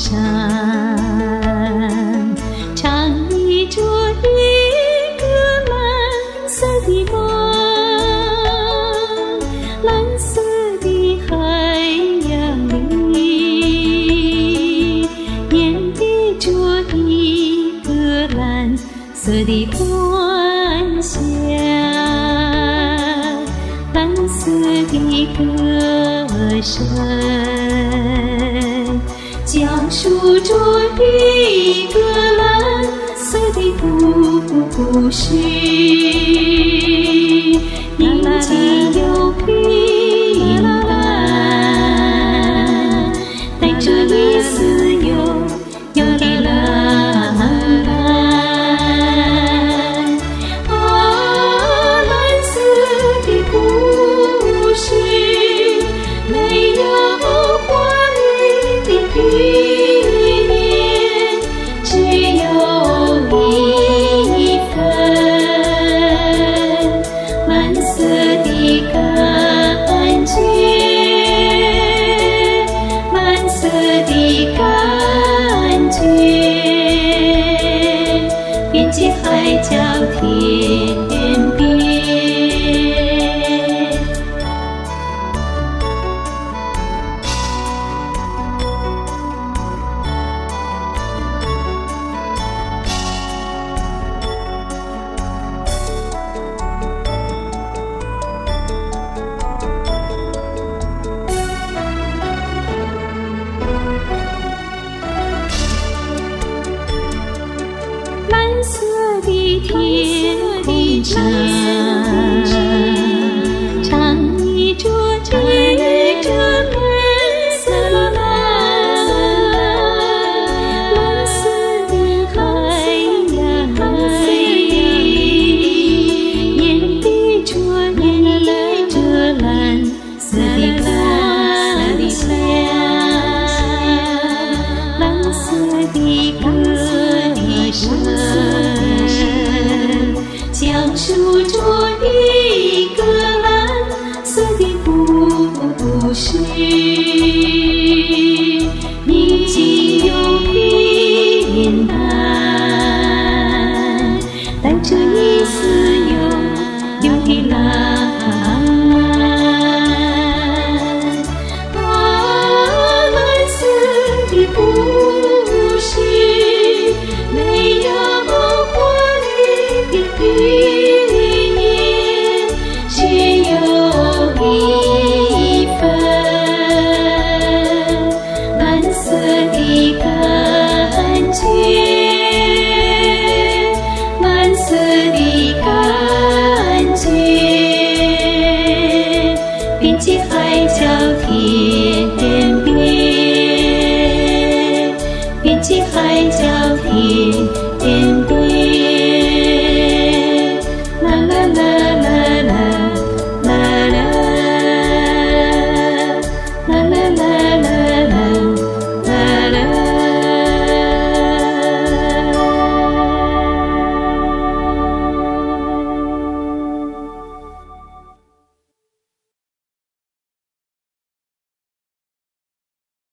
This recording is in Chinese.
上，唱一着一个蓝色的梦，蓝色的海洋里，演绎着一个蓝色的幻想，蓝色的歌声，讲述着一个蓝色的故事，宁静又平淡，带着一丝悠悠的浪漫。啊，蓝色的故事，没有华丽的语言，只有一份蓝色的感觉，蓝色的感觉，边界海角天边。蓝色的天空上。